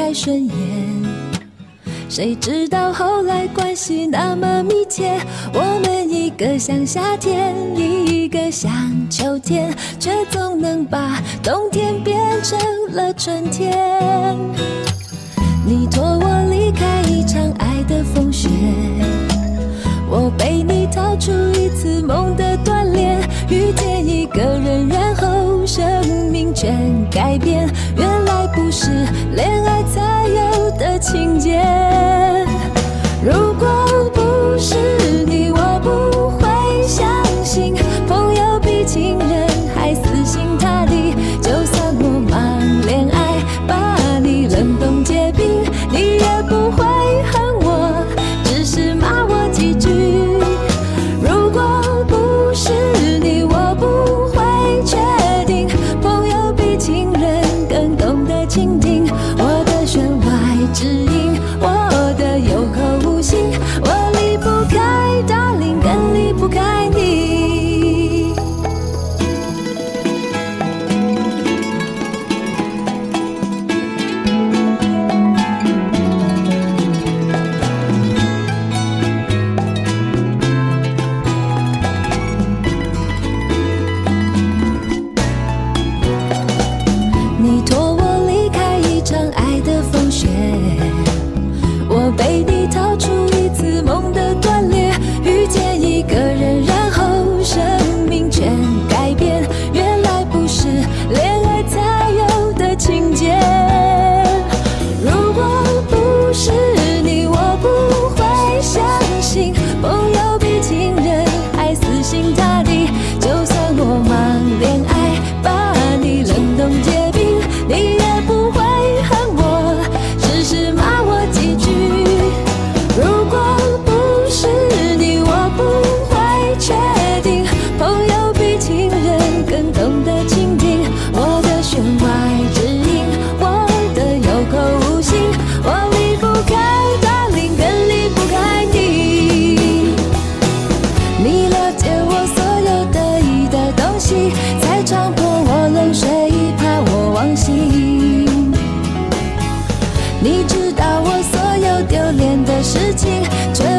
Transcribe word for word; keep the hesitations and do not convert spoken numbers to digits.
太顺眼。谁知道后来关系那么密切，我们一个像夏天，一个像秋天，却总能把冬天变成了春天。你托我离开一场爱的风雪，我被你逃出一次梦的锻炼，遇见一个人，然后生命全改变。原来不是恋爱才有的情节。如果不是你，我不会相信朋友比情人还死心塌地。就算我忙恋爱，把你冷冻结冰，你也不会恨我，只是骂我几句。如果不是你，我不会确定朋友比情人更懂得倾听我的弦外之音，我的有口无心，我离不开 darling， 更离不开你。你托我离开一场爱的风雪，我被你逃出一次梦的断裂，遇见一个人，然后生命全改变。原来不是恋爱才有的情节。如果不是你，我不会相信朋友比情人还死心塌地。就算我忙恋爱，把你冷冻结冰，你也不会恨我，只是骂我几句。如果不是你，我不会确定朋友比情人更懂得倾听我的弦外之音，我的有口无心，我离不开 darling， 更离不开你。你了解我所有得意的东西，才强迫我冷水，怕我忘形。你知道我所有丢脸的事情，却